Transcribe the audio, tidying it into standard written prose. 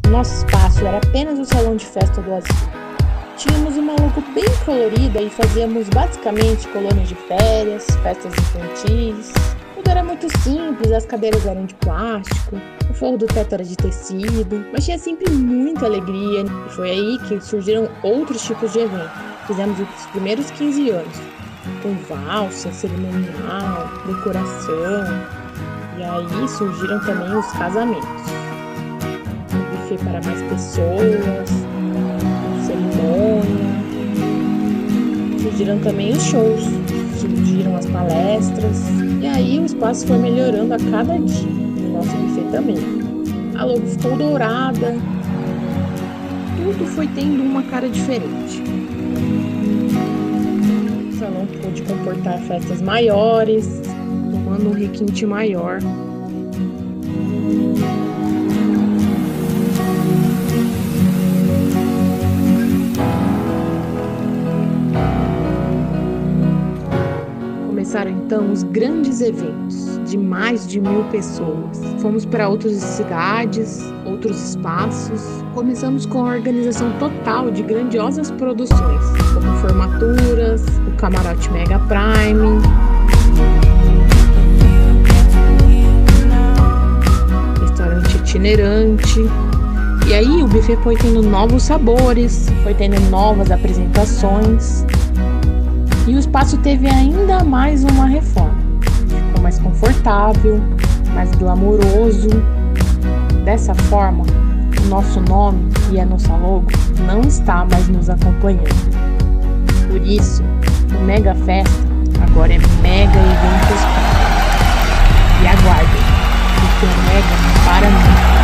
Nosso espaço era apenas o salão de festa do asilo. Tínhamos uma logo bem colorida e fazíamos basicamente colônias de férias, festas infantis. Tudo era muito simples, as cadeiras eram de plástico, o forro do teto era de tecido, mas tinha sempre muita alegria e foi aí que surgiram outros tipos de eventos. Fizemos os primeiros 15 anos, com valsa, cerimonial, decoração, e aí surgiram também os casamentos. Um buffet para mais pessoas, cerimônia, surgiram também os shows, surgiram as palestras, e aí o espaço foi melhorando a cada dia, o nosso buffet também. A logo ficou dourada, tudo foi tendo uma cara diferente. O salão pôde comportar festas maiores, tomando um requinte maior. Começaram então os grandes eventos, de mais de 1000 pessoas. Fomos para outras cidades, outros espaços. Começamos com a organização total de grandiosas produções, como formaturas, o Camarote Mega Prime, restaurante itinerante. E aí o buffet foi tendo novos sabores, foi tendo novas apresentações. E o espaço teve ainda mais uma reforma. Ficou mais confortável, mais glamouroso. Dessa forma, o nosso nome e a nossa logo não está mais nos acompanhando. Por isso, o Mega Festa agora é Mega Eventos Prime. E aguardem, porque o Mega para muito.